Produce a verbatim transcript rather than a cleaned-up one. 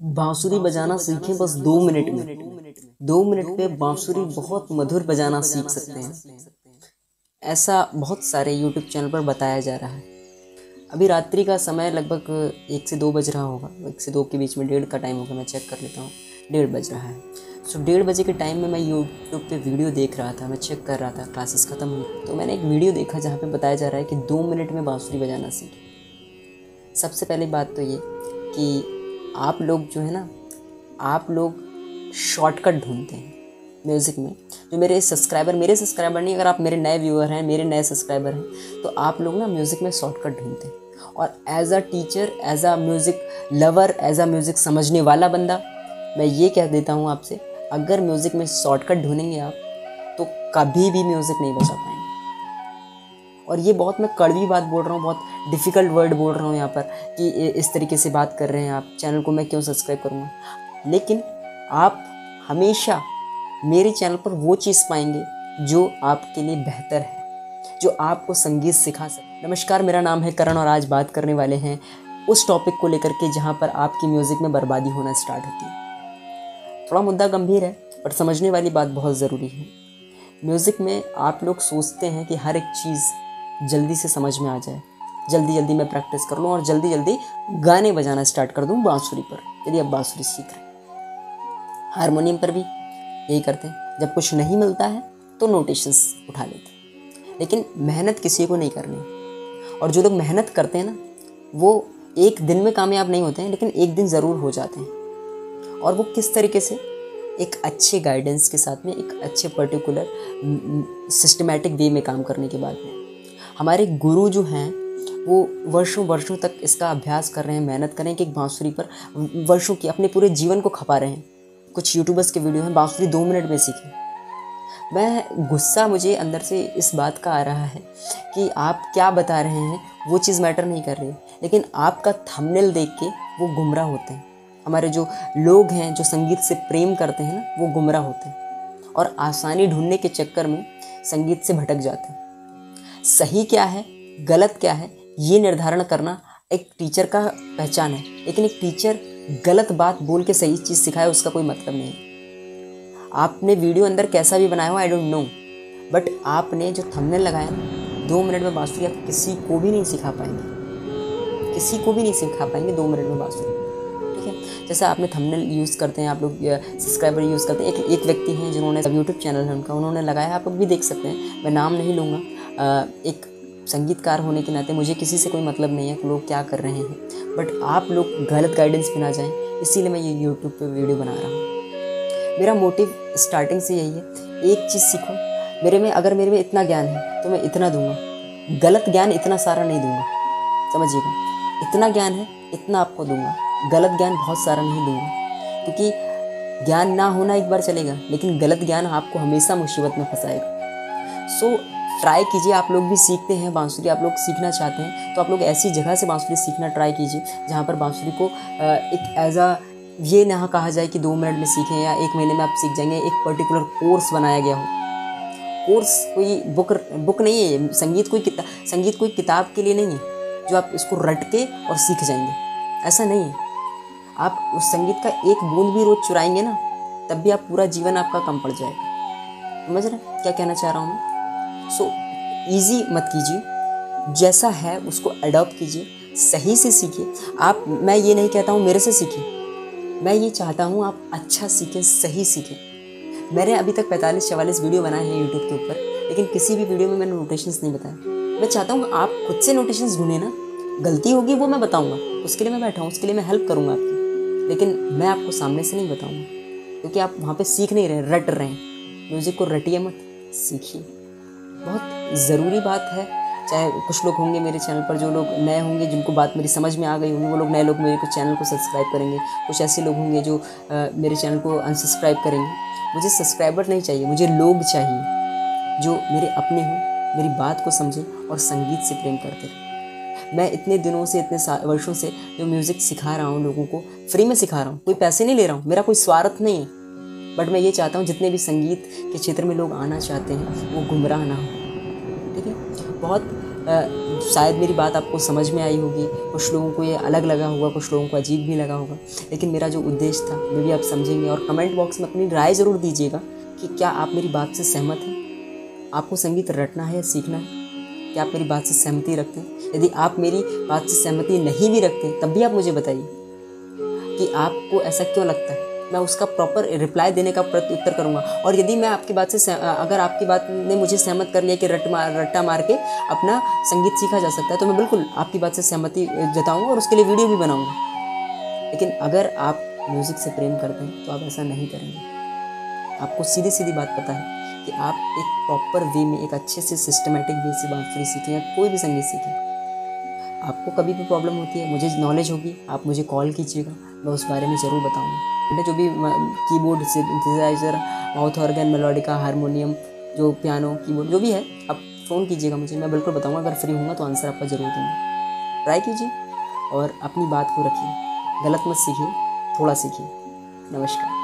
बांसुरी बजाना सीखें बस दो मिनट में। दो मिनट में बांसुरी बहुत मधुर बजाना सीख सकते हैं। ऐसा बहुत सारे यूट्यूब चैनल पर बताया जा रहा है। अभी रात्रि का समय लगभग एक से दो बज रहा होगा, एक से दो के बीच में, डेढ़ का टाइम होगा, मैं चेक कर लेता हूँ, डेढ़ बज रहा है। सो डेढ़ बजे के टाइम में मैं यूट्यूब पे वीडियो देख रहा था, मैं चेक कर रहा था, क्लासेस ख़त्म हुई तो मैंने एक वीडियो देखा जहाँ पे बताया जा रहा है कि दो मिनट में बांसुरी बजाना सीखें। सबसे पहली बात तो ये कि आप लोग जो है ना, आप लोग शॉर्टकट ढूंढते हैं म्यूज़िक में। जो मेरे सब्सक्राइबर मेरे सब्सक्राइबर नहीं, अगर आप मेरे नए व्यूअर हैं, मेरे नए सब्सक्राइबर हैं, तो आप लोग ना म्यूज़िक में शॉर्टकट ढूंढते हैं। और as a teacher, as a music lover, as a music समझने वाला बंदा, मैं ये कह देता हूँ आपसे, अगर म्यूज़िक में शॉर्टकट ढूंढेंगे आप तो कभी भी म्यूज़िक नहीं बजा पाएंगे। और ये बहुत मैं कड़वी बात बोल रहा हूँ, बहुत डिफ़िकल्ट वर्ड बोल रहा हूँ यहाँ पर कि इस तरीके से बात कर रहे हैं आप, चैनल को मैं क्यों सब्सक्राइब करूँगा। लेकिन आप हमेशा मेरे चैनल पर वो चीज़ पाएंगे जो आपके लिए बेहतर है, जो आपको संगीत सिखा सके। नमस्कार, मेरा नाम है करण और आज बात करने वाले हैं उस टॉपिक को लेकर के जहाँ पर आपकी म्यूज़िक में बर्बादी होना स्टार्ट होती है। थोड़ा मुद्दा गंभीर है पर समझने वाली बात बहुत ज़रूरी है। म्यूज़िक में आप लोग सोचते हैं कि हर एक चीज़ जल्दी से समझ में आ जाए, जल्दी जल्दी मैं प्रैक्टिस कर लूँ और जल्दी जल्दी गाने बजाना स्टार्ट कर दूँ बांसुरी पर। यदि आप बांसुरी सीख रहे हैं, हारमोनियम पर भी यही करते हैं। जब कुछ नहीं मिलता है तो नोटेशंस उठा लेते हैं, लेकिन मेहनत किसी को नहीं करनी। और जो लोग मेहनत करते हैं ना, वो एक दिन में कामयाब नहीं होते हैं, लेकिन एक दिन ज़रूर हो जाते हैं। और वो किस तरीके से? एक अच्छे गाइडेंस के साथ में, एक अच्छे पर्टिकुलर सिस्टमैटिक वे में काम करने के बाद में। हमारे गुरु जो हैं वो वर्षों वर्षों तक इसका अभ्यास कर रहे हैं, मेहनत कर रहे हैं कि एक बांसुरी पर वर्षों की अपने पूरे जीवन को खपा रहे हैं। कुछ यूट्यूबर्स के वीडियो हैं, बांसुरी दो मिनट में सीखें। मैं गुस्सा मुझे अंदर से इस बात का आ रहा है कि आप क्या बता रहे हैं वो चीज़ मैटर नहीं कर रही, लेकिन आपका थंबनेल देख के वो गुमराह होते हैं। हमारे जो लोग हैं जो संगीत से प्रेम करते हैं ना, वो गुमराह होते हैं और आसानी ढूंढने के चक्कर में संगीत से भटक जाते हैं। सही क्या है, गलत क्या है, ये निर्धारण करना एक टीचर का पहचान है, लेकिन एक टीचर गलत बात बोल के सही चीज़ सिखाए उसका कोई मतलब नहीं है। आपने वीडियो अंदर कैसा भी बनाया हो, आई डोंट नो, बट आपने जो थंबनेल लगाया ना, दो मिनट में बांसुरी आप किसी को भी नहीं सिखा पाएंगे, किसी को भी नहीं सिखा पाएंगे दो मिनट में बांसुरी। ठीक है, जैसे आपने थंबनेल यूज़ करते हैं, आप लोग सब्सक्राइबर यूज़ करते हैं। एक एक व्यक्ति हैं जिन्होंने यूट्यूब चैनल है उनका, उन्होंने लगाया, आप लोग भी देख सकते हैं, मैं नाम नहीं लूँगा। एक संगीतकार होने के नाते मुझे किसी से कोई मतलब नहीं है कि लोग क्या कर रहे हैं, बट आप लोग गलत गाइडेंस में ना जाएं, इसीलिए मैं ये यूट्यूब पे वीडियो बना रहा हूँ। मेरा मोटिव स्टार्टिंग से यही है, एक चीज़ सीखो। मेरे में अगर मेरे में इतना ज्ञान है तो मैं इतना दूंगा, गलत ज्ञान इतना सारा नहीं दूंगा, समझिएगा। इतना ज्ञान है इतना आपको दूंगा, गलत ज्ञान बहुत सारा नहीं दूंगा, क्योंकि ज्ञान ना होना एक बार चलेगा, लेकिन गलत ज्ञान आपको हमेशा मुसीबत में फंसाएगा। सो ट्राई कीजिए, आप लोग भी सीखते हैं बांसुरी, आप लोग सीखना चाहते हैं तो आप लोग ऐसी जगह से बांसुरी सीखना ट्राई कीजिए जहाँ पर बांसुरी को एक एज अ ये ना कहा जाए कि दो मिनट में सीखें या एक महीने में आप सीख जाएंगे। एक पर्टिकुलर कोर्स बनाया गया हो। कोर्स कोई बुक बुक नहीं है, संगीत कोई किताब संगीत कोई किताब के लिए नहीं है जो आप इसको रट के और सीख जाएंगे, ऐसा नहीं है। आप उस संगीत का एक बूंद भी रोज़ चुराएंगे ना, तब भी आप पूरा जीवन आपका कम पड़ जाएगा। समझ रहे हैं क्या कहना चाह रहा हूँ मैं? सो ईजी मत कीजिए, जैसा है उसको अडॉप्ट कीजिए, सही से सीखिए। आप मैं ये नहीं कहता हूँ मेरे से सीखिए, मैं ये चाहता हूँ आप अच्छा सीखें, सही सीखें। मैंने अभी तक पैंतालीस चवालीस वीडियो बनाए हैं यूट्यूब के ऊपर, लेकिन किसी भी वीडियो में मैंने नोटेशंस नहीं बताया। मैं चाहता हूँ आप खुद से नोटेशंस ढूंढें ना, गलती होगी वो मैं बताऊँगा, उसके लिए मैं बैठा हूँ, उसके लिए मैं हेल्प करूँगा आपकी, लेकिन मैं आपको सामने से नहीं बताऊँगा, क्योंकि आप वहाँ पर सीख नहीं रहे, रट रहे हैं। म्यूज़िक को रटिए मत, सीखिए। बहुत ज़रूरी बात है। चाहे कुछ लोग होंगे मेरे चैनल पर जो लोग नए होंगे, जिनको बात मेरी समझ में आ गई होंगी, वो लोग नए लोग मेरे को चैनल को सब्सक्राइब करेंगे। कुछ ऐसे लोग होंगे जो आ, मेरे चैनल को अनसब्सक्राइब करेंगे। मुझे सब्सक्राइबर नहीं चाहिए, मुझे लोग चाहिए जो मेरे अपने हों, मेरी बात को समझें और संगीत से प्रेम करते रहें। मैं इतने दिनों से, इतने वर्षों से जो म्यूज़िक सिखा रहा हूँ, लोगों को फ्री में सिखा रहा हूँ, कोई पैसे नहीं ले रहा हूँ, मेरा कोई स्वार्थ नहीं है, बट मैं ये चाहता हूँ जितने भी संगीत के क्षेत्र में लोग आना चाहते हैं वो गुमराह ना हो। ठीक है, बहुत शायद मेरी बात आपको समझ में आई होगी, कुछ लोगों को ये अलग लगा होगा, कुछ लोगों को अजीब भी लगा होगा, लेकिन मेरा जो उद्देश्य था वो भी आप समझेंगे। और कमेंट बॉक्स में अपनी राय ज़रूर दीजिएगा कि क्या आप मेरी बात से सहमत हैं, आपको संगीत रटना है या सीखना है, क्या आप मेरी बात से सहमति रखते हैं। यदि आप मेरी बात से सहमति नहीं भी रखते तब भी आप मुझे बताइए कि आपको ऐसा क्यों लगता है, मैं उसका प्रॉपर रिप्लाई देने का प्रत्युत्तर करूंगा। और यदि मैं आपकी बात से अगर आपकी बात ने मुझे सहमत कर लिया कि रट मार रट्टा मार के अपना संगीत सीखा जा सकता है, तो मैं बिल्कुल आपकी बात से सहमति जताऊंगा और उसके लिए वीडियो भी बनाऊंगा। लेकिन अगर आप म्यूज़िक से प्रेम करते हैं तो आप ऐसा नहीं करेंगे। आपको सीधी सीधी बात पता है कि आप एक प्रॉपर वे में, एक अच्छे से सिस्टमेटिक वे से बांसुरी सीखें या कोई भी संगीत सीखें। आपको कभी भी प्रॉब्लम होती है, मुझे नॉलेज होगी, आप मुझे कॉल कीजिएगा, मैं उस बारे में ज़रूर बताऊंगा। बेटा जो भी keyboard, synthesizer, mouth organ, melodica, harmonium, जो पियानो, कीबोर्ड जो भी है, आप फ़ोन कीजिएगा मुझे, मैं बिल्कुल बताऊंगा। अगर फ्री होऊंगा तो आंसर आपका ज़रूर दूँगा। ट्राई कीजिए और अपनी बात को रखिए, गलत मत सीखिए, थोड़ा सीखिए। नमस्कार।